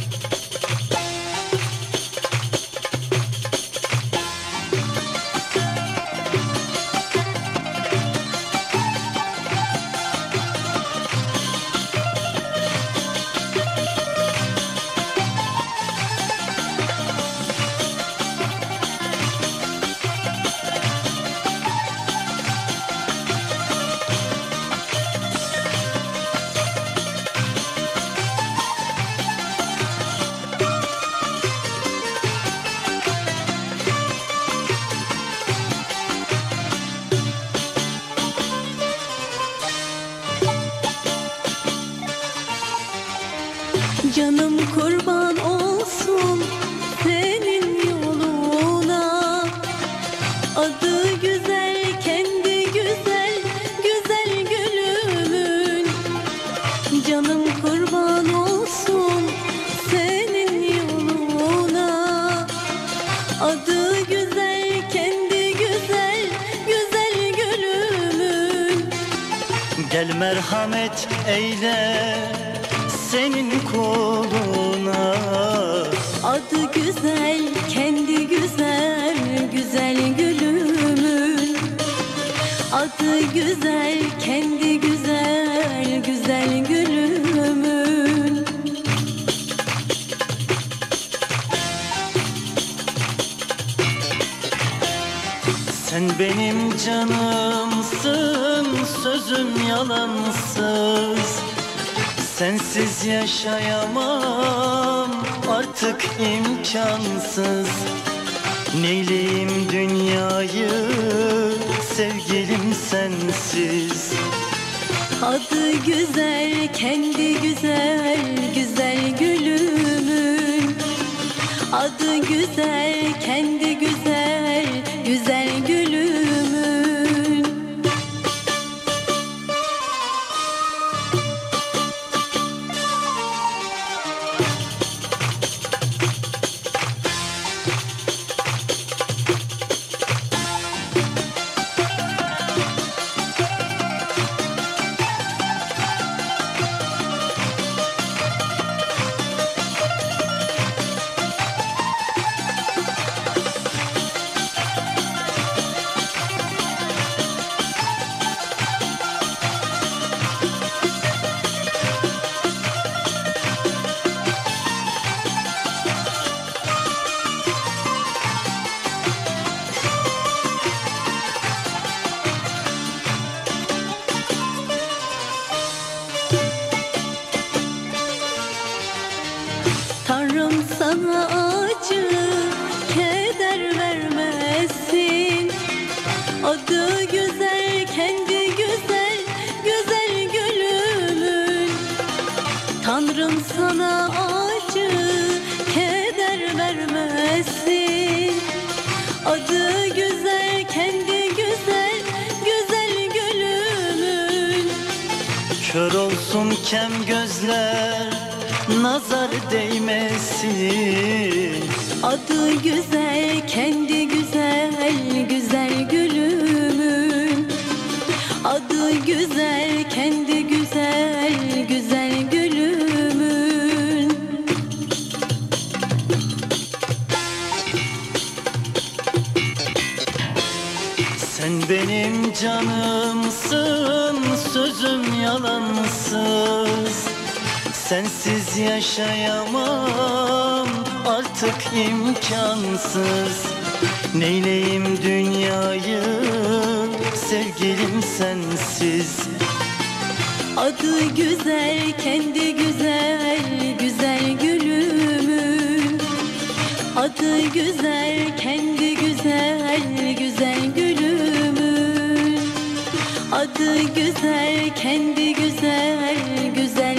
Canım kurban olsun senin yoluna, adı güzel, kendi güzel, güzel gülümün. Canım kurban olsun senin yoluna, adı güzel, kendi güzel, güzel gülümün. Gel merhamet eyle senin koluna, adı güzel, kendi güzel, güzel gülümün. Adı güzel, kendi güzel, güzel gülümün. sen benim canımsın, sözüm yalansız. Sensiz yaşayamam, artık imkansız. Neyleyim dünyayı, sevgilim sensiz. Adı güzel, kendi güzel, güzel gülümün. Adı güzel, kendi güzel, güzel gülümün. Tanrım sana acı, keder vermesin. Adı güzel, kendi güzel, güzel gülümün. Tanrım sana acı, keder vermesin. Adı güzel, kendi güzel, güzel gülümün. Kör olsun kem gözler, nazar değmesin. Adı güzel, kendi güzel, güzel gülümün. Adı güzel, kendi güzel, güzel gülümün. Sen benim canımsın, sözüm yalansız. Sensiz yaşayamam, artık imkansız. Neyleyim dünyayı, sevgilim sensiz. Adı güzel, kendi güzel, güzel gülümün. Adı güzel, kendi güzel, güzel gülümün. Adı güzel, kendi güzel, güzel